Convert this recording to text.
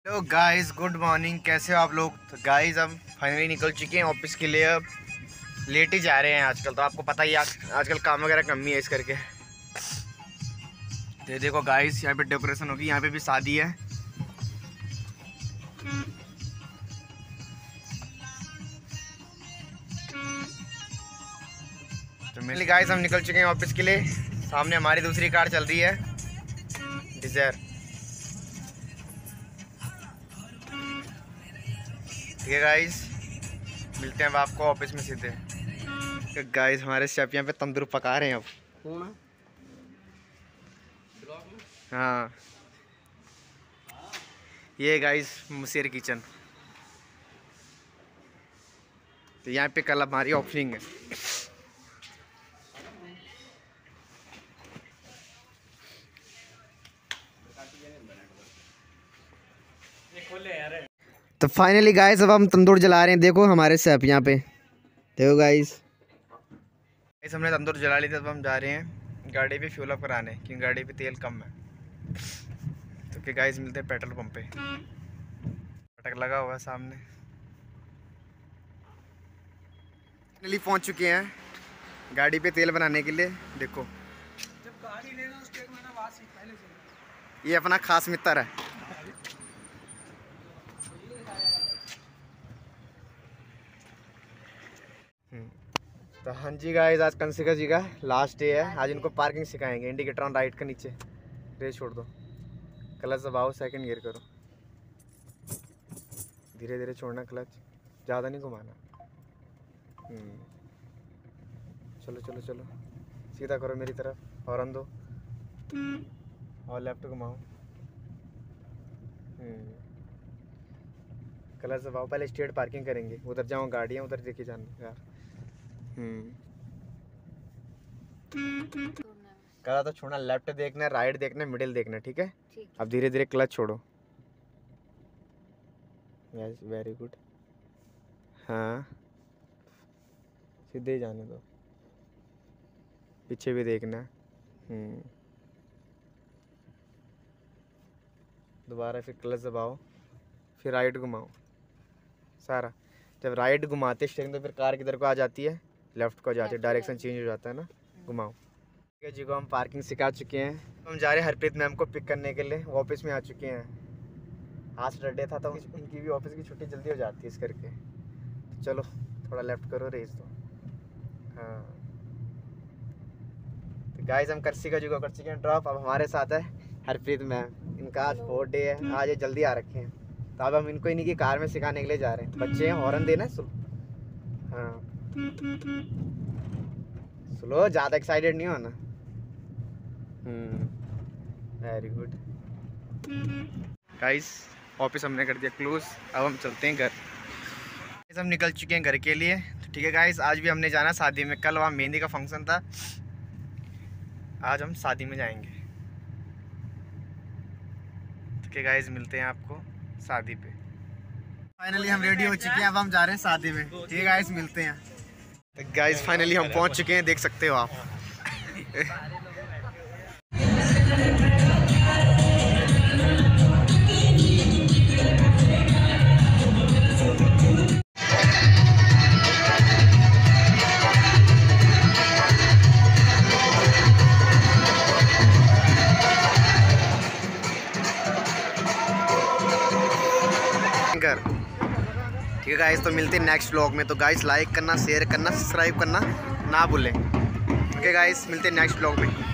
Hello guys, good morning. कैसे हो आप लोग? तो गाइस हम फाइनली निकल चुके हैं ऑफिस के लिए। अब लेट ही जा रहे हैं आजकल, तो आपको पता ही आजकल काम वगैरह कम ही है इस करके। तो देखो गाइस, यहाँ पे डेकोरेशन होगी, यहाँ पे भी शादी है। तो मेनली गाइस हम निकल चुके हैं ऑफिस के लिए। सामने हमारी दूसरी कार चल रही है, डिजायर। ठीक है गाइस, मिलते हैं अब आपको ऑफिस में सीधे। तो गाइस हमारे शेफ यहाँ पे तंदूर पका रहे हैं अब। हाँ, ये गाइस मुसेर किचन। तो यहाँ पे कल हमारी ओपनिंग है। तो फाइनली गाइस अब हम तंदूर जला रहे हैं। देखो हमारे शेफ यहाँ पे, देखो गाइस हमने तंदूर जला ली थी। अब हम जा रहे हैं गाड़ी पे फ्यूल अप कराने, क्योंकि गाड़ी पे तेल कम है। तो फिर गाइस मिलते हैं पेट्रोल पंप पे। फटक लगा हुआ है सामने। फाइनली पहुँच चुके हैं गाड़ी पे तेल बनाने के लिए। देखो जब गाड़ी लेना उसके 1 महीना बाद से पहले से ये अपना खास मित्र है। तो हाँ जी गाइस, आज कंसिका जी का लास्ट डे है। आज इनको पार्किंग सिखाएंगे। इंडिकेटर ऑन राइट का नीचे रेस छोड़ दो, क्लच दबाओ, सेकंड गियर करो, धीरे धीरे छोड़ना क्लच, ज़्यादा नहीं घुमाना। चलो चलो चलो, सीधा करो मेरी तरफ, हॉर्न दो और लेफ्ट घुमाओ। क्लच दबाओ। पहले स्ट्रेट पार्किंग करेंगे, उधर जाओ गाड़ियाँ, उधर देखे जाना यार। करा तो छोड़ना, लेफ्ट देखना, राइट देखना, मिडिल देखना। ठीक है, अब धीरे धीरे क्लच छोड़ो। Yes, very good. हाँ, सीधे ही जाने दो, पीछे भी देखना। दोबारा फिर क्लच दबाओ, फिर राइट घुमाओ सारा। जब राइट घुमाते स्टीयरिंग, तो फिर कार किधर को आ जाती है, लेफ्ट को आ जाती है, डायरेक्शन चेंज हो जाता है ना। घुमाओ। ठीक है जी को हम पार्किंग सिखा चुके हैं। हम जा रहे हैं हरप्रीत मैम को पिक करने के लिए। ऑफिस में आ चुके हैं। आज सैटरडे था तो उनकी भी ऑफिस की छुट्टी जल्दी हो जाती है इस करके। तो चलो थोड़ा लेफ्ट करो, रेस दो। हाँ, तो गाइस हम कर्सिका जी को कर चुके हैं ड्रॉप। अब हमारे साथ है हरप्रीत मैम। इनका आज 4th डे है, आज ये जल्दी आ रखे हैं। तो अब हम इनको इन्हीं की कार में सिखाने के लिए जा रहे हैं। बच्चे हैं, हॉर्न देना है। हाँ, स्लो, ज़्यादा एक्साइटेड नहीं होना। वेरी गुड गाइस, ऑफिस हमने कर दिया क्लोज। अब हम चलते हैं घर। हम निकल चुके हैं घर के लिए। तो ठीक है गाइस, आज भी हमने जाना शादी में। कल वहाँ मेहंदी का फंक्शन था, आज हम शादी में जाएंगे। ठीक है गाइस, मिलते हैं आपको शादी पे। फाइनली हम रेडी हो चुके हैं, अब हम जा रहे हैं शादी में। ठीक है गाइस, मिलते हैं। तो गाइस फाइनली हम पहुँच चुके हैं, देख सकते हो आप। ठीक है गाइस, तो मिलते हैं नेक्स्ट व्लॉग में। तो गाइस लाइक करना, शेयर करना, सब्सक्राइब करना ना भूलें। ओके गाइस, मिलते हैं नेक्स्ट व्लॉग में।